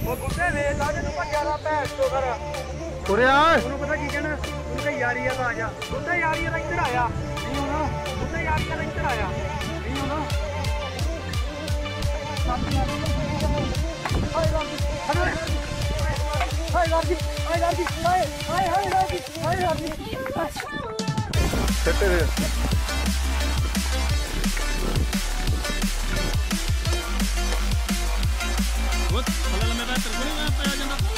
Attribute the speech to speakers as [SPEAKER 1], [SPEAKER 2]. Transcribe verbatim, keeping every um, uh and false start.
[SPEAKER 1] ਉਹ ਗੁੱਸੇ ਵੇਚ ਲਾ ਜਿਹਨੂੰ ਭੱਜਿਆ ਦਾ ਭੈਣ ਤੋਂ ਕਰ
[SPEAKER 2] ਉਰੇ ਆ
[SPEAKER 1] ਉਹਨੂੰ ਪਤਾ ਕੀ ਕਹਿਣਾ ਉਹਨੂੰ ਕਹੇ ਯਾਰੀ ਆ ਤਾਂ ਆ ਜਾ ਗੁੱਸੇ ਯਾਰੀ ਆ ਤਾਂ ਇੱਧਰ ਆਇਆ ਨਹੀਂ ਹੋਣਾ ਗੁੱਸੇ ਯਾਰੀ ਆ ਤਾਂ ਇੱਧਰ ਆਇਆ ਨਹੀਂ ਹੋਣਾ ਹਾਏ ਰਾਜੀ ਹਾਏ ਰਾਜੀ ਹਾਏ ਹਾਏ ਹਾਏ ਰਾਜੀ ਹਾਏ ਰਾਜੀ
[SPEAKER 2] ਸਿੱਟੇ ਦੇ
[SPEAKER 3] ਉਹ ਥੱਲੇ ਲੰਮੇ ਪੈ ਤੇਰੇ ਕੋਲ ਨਹੀਂ ਪਿਆ ਜਾਂਦਾ